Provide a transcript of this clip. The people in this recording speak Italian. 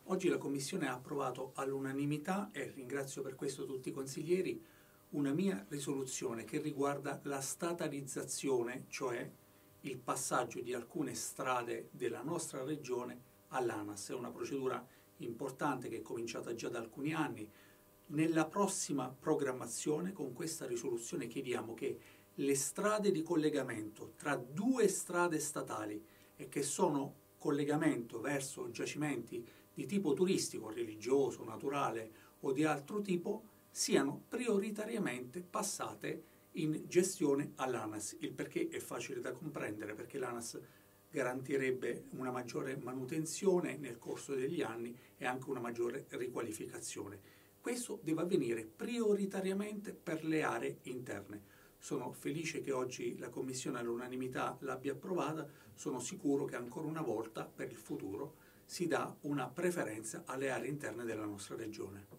Oggi la Commissione ha approvato all'unanimità, e ringrazio per questo tutti i consiglieri, una mia risoluzione che riguarda la statalizzazione, cioè il passaggio di alcune strade della nostra regione all'ANAS. È una procedura importante che è cominciata già da alcuni anni. Nella prossima programmazione, con questa risoluzione, chiediamo che le strade di collegamento tra due strade statali e che sono collegamento verso giacimenti di tipo turistico, religioso, naturale o di altro tipo, siano prioritariamente passate in gestione all'ANAS. Il perché è facile da comprendere, perché l'ANAS garantirebbe una maggiore manutenzione nel corso degli anni e anche una maggiore riqualificazione. Questo deve avvenire prioritariamente per le aree interne. Sono felice che oggi la Commissione all'unanimità l'abbia approvata, sono sicuro che ancora una volta per il futuro si dà una preferenza alle aree interne della nostra regione.